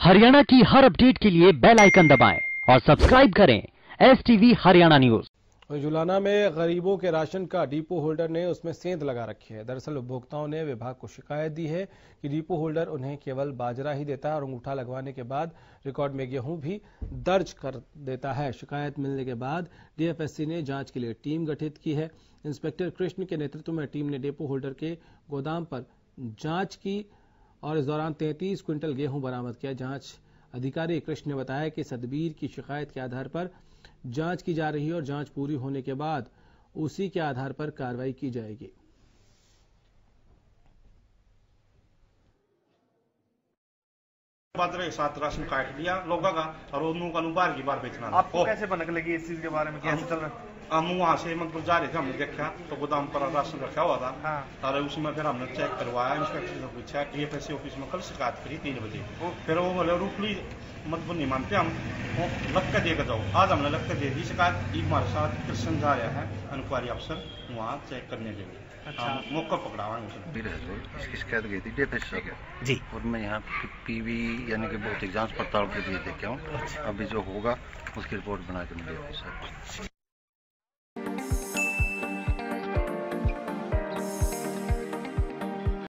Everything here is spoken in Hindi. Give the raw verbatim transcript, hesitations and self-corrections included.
हरियाणा की हर अपडेट के लिए बेल आइकन दबाएं और सब्सक्राइब करें S TV Haryana news. Julana में गरीबों के राशन का डिपो होल्डर ने उसमें सेंध लगा रखी है। दरअसल उपभोक्ताओं ने विभाग को शिकायत दी है कि डिपो होल्डर उन्हें केवल बाजरा ही देता है और अंगूठा लगवाने के बाद रिकॉर्ड में गेहूं भी दर्ज कर देता है। शिकायत मिलने के बाद डीएफएससी ने जांच के लिए टीम गठित की है। इंस्पेक्टर कृष्ण के नेतृत्व में टीम ने डिपो होल्डर के गोदाम पर जांच की और इस दौरान तैंतीस क्विंटल गेहूं बरामद किया। जांच अधिकारी कृष्ण ने बताया कि सतबीर की शिकायत के आधार पर जांच की जा रही है और जांच पूरी होने के बाद उसी के आधार पर कार्रवाई की जाएगी। बाजरे के साथ राशन काट लिया लोगों का और उन्होंने का बार की बार बेचना। आपको कैसे पता लगी इस चीज के बारे में, कैसे चल रहा? हम वहाँ से मतलब जा रहे थे, हमने देखा तो गोदाम पर राशन रखा हुआ था। हाँ। और उसमें फिर हमने चेक करवाया, इंस्पेक्टर से पूछा कि ये पैसे ऑफिस में कल शिकायत करी तीन बजे। फिर वो बोले रुक ली मतलब नहीं मानते, हम वो लग कर देकर जाओ। आज हमने लग कर दे दी शिकायत। एक हमारे साथ कृष्ण जा रहा है इंक्वायरी अफसर वहाँ चेक करने के लिए। अच्छा। मौका पकड़ा हुआ उसने। इसकी शिकायत गई थी डीएफएससी के जी, और मैं यहाँ पीवी यानी कि भौतिक जांच पड़ताल के लिए देखे हूँ। अभी जो होगा उसकी रिपोर्ट बना के मुझे